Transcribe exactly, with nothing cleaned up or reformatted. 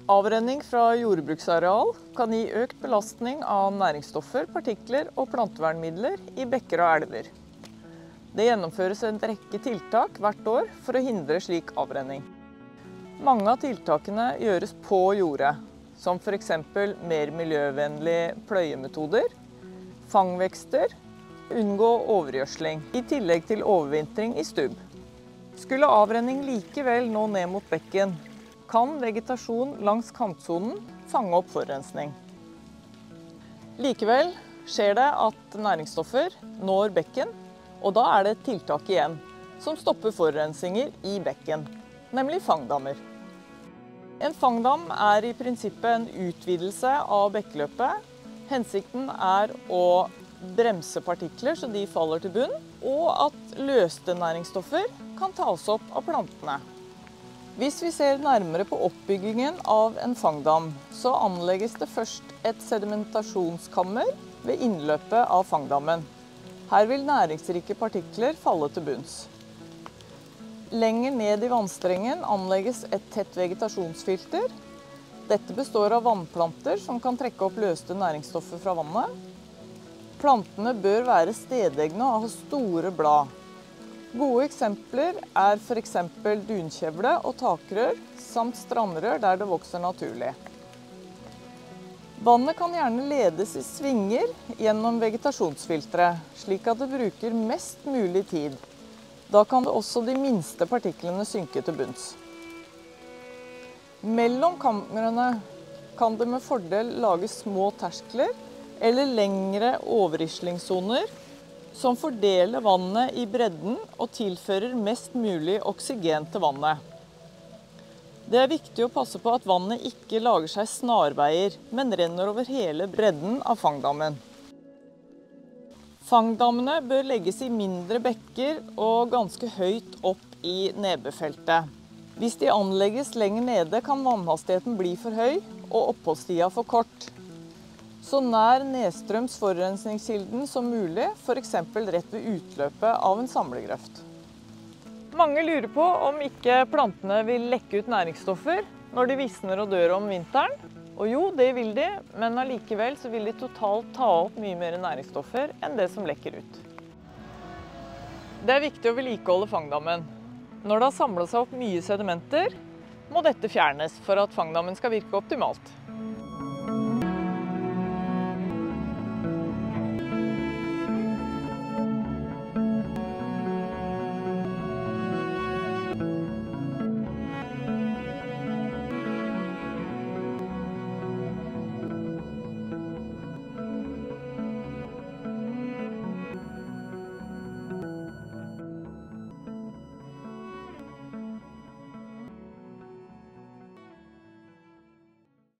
Avrenning fra jordbruksareal kan gi økt belastning av næringsstoffer, partikler og plantevernmidler i bekker og elver. Det gjennomføres en rekke tiltak hvert år for å hindre slik avrenning. Mange av tiltakene gjøres på jordet, som for eksempel mer miljøvennlige pløyemetoder, fangvekster, unngå overgjødsling, i tillegg til overvintring i stubb. Skulle avrenning likevel nå ned mot bekken, kan vegetasjon langs kantsonen fange opp forurensning. Likevel skjer det at næringsstoffer når bekken, og da er det et tiltak igjen som stopper forurensinger i bekken, nemlig fangdammer. En fangdam er i prinsippet en utvidelse av bekkeløpet. Hensikten er å bremse partikler så de faller til bunn, og at løste næringsstoffer kan tas opp av plantene. Hvis vi ser nærmere på oppbyggingen av en fangdam, så anlegges det først et sedimentasjonskammer ved innløpet av fangdammen. Her vil næringsrike partikler falle til bunns. Lenger ned i vannstrengen anlegges et tett vegetasjonsfilter. Dette består av vannplanter som kan trekke opp løste næringsstoffer fra vannet. Plantene bør være stedegnet og ha store blad. Gode eksempler er for eksempel dunkjevle og takrør, samt strandrør der det vokser naturlig. Vannet kan gjerne ledes i svinger gjennom vegetasjonsfilteret, slik at det bruker mest mulig tid. Da kan det også de minste partiklene synke til bunns. Mellom kamrene kan det med fordel lages små terskler eller lengre overrislingssoner som fordeler vannet i bredden og tilfører mest mulig oksygen til vannet. Det er viktig å passe på at vannet ikke lager seg snarveier, men renner over hele bredden av fangdammen. Fangdammene bør legges i mindre bekker og ganske høyt opp i nebefeltet. Hvis de anlegges lenger nede, kan vannhastigheten bli for høy og oppholdstida for kort. Så nær nedstrøms forurensningskilden som mulig, for eksempel rett ved utløpet av en samlegrøft. Mange lurer på om ikke plantene vil lekke ut næringsstoffer når de visner og dør om vinteren. Og jo, det vil de, men allikevel så vil de totalt ta opp mye mer næringsstoffer enn det som lekker ut. Det er viktig å vedlikeholde fangdammen. Når det har samlet seg opp mye sedimenter, må dette fjernes for at fangdammen skal virke optimalt.